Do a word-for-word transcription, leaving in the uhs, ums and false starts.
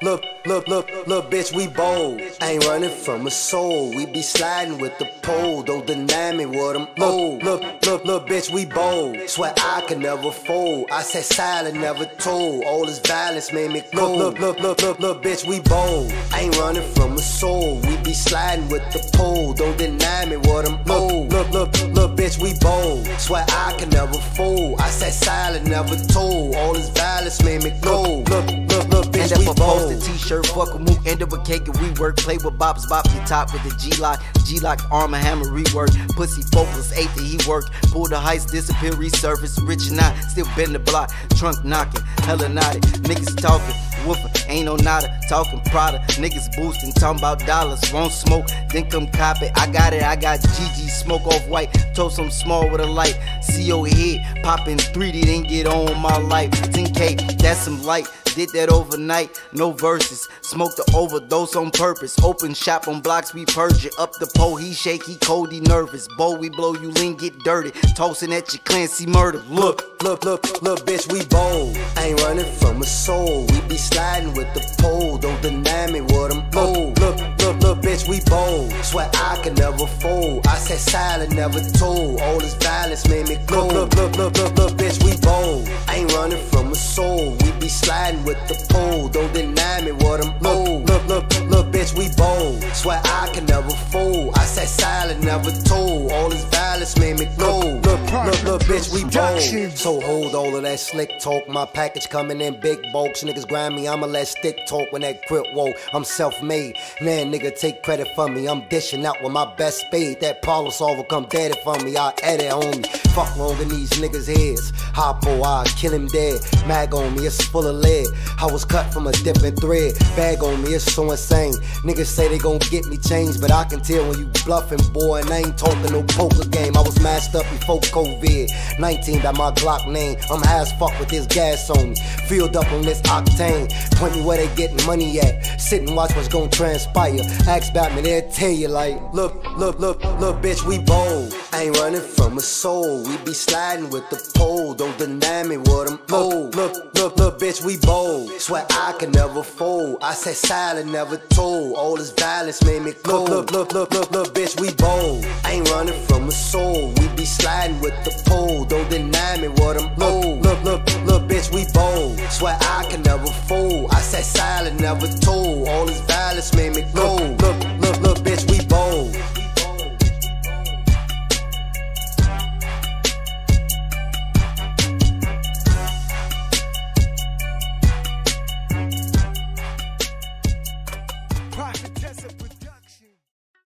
look, look, look, look, bitch, we bold. Ain't running from a soul. We be sliding with the pole. Don't deny me what I'm old. Look, look, look, bitch, we bold. Swear I can never fold. I said silent, never told. All this violence made me cold. Look, look, look, look, look, bitch, we bold. Ain't running from a soul. We be sliding with the pole. Don't deny me what I'm old. Look, look, look, bitch, we bold. Swear I can never fold. I said silent, never told. All this violence made me cold. Look, look, look, bitch, we bold. Post a t-shirt, fuck a move, end up a cake and we work. Play with bops, bop your top with the G-lock. G-lock, arm and hammer, rework. Pussy focus, eight that he work. Pull the heist, disappear, resurface. Rich and I, still bend the block. Trunk knocking, hella knotted. Niggas talking, woofing, ain't no nada. Talking Prada, niggas boosting, talking about dollars. Won't smoke, then come cop it. I got it, I got G G, smoke off white. Toast some small with a light. See your head, popping three D, then get on my life. ten K, that's some light. Did that overnight, no verses. Smoked the overdose on purpose. Open shop on blocks, we purge it. Up the pole, he shake, he cold, he nervous. Bow, we blow, you lean, get dirty. Tossing at your Clancy murder. Look, look, look, look, bitch, we bold. Ain't running from a soul. We be sliding with the pole. Don't deny me what I'm old. Look, look, look, bitch, we bold. Swear I can never fold. I said silent, never told. All this violence made me cold. Look, look, look, look, look, bitch, we bold. Ain't running from a soul. We be sliding with the pole. Don't deny me what I'm old. Look, look, look, bitch, we bold. Swear I can never fold. I said silent, never told. All this violence made me cold. Look, look, look, bitch, we bold. So hold all of that slick talk. My package coming in big bulks. Niggas grind me, I'ma let stick talk when that crip woke. I'm self-made. Man, nigga, take credit for me. I'm dishing out with my best spade. That problem solver come dead it for me. I edit on me. Fuck wrong in these niggas' heads. Hoppo, I kill him dead. Mag on me, it's full of lead. I was cut from a different thread. Bag on me, it's so insane. Niggas say they gon' get me changed, but I can tell when you bluffing, boy. And I ain't talking no poker game. I was masked up before COVID nineteen by my Glock name. I'm high as fuck with this gas on me. Filled up on this octane. Point me where they getting money at. Sit and watch what's gon' transpire. Ask about me, they'll tell you like, look, look, look, look, bitch, we bold. I ain't running from a soul. We be sliding with the pole. Don't deny me what I'm old. Look, look, look, bitch, we bold. Swear I can never fold. I said silent, never told. All this violence made me cold. Look, look, look, look, look, bitch, we bold. I ain't running from a soul. We be sliding with the pole. Don't deny me what I'm old. Look, look, look, bitch, we bold. Swear I can never fold. I said silent, never told. All this violence made me cold. Look, look, look, bitch, we bold. Prophetess of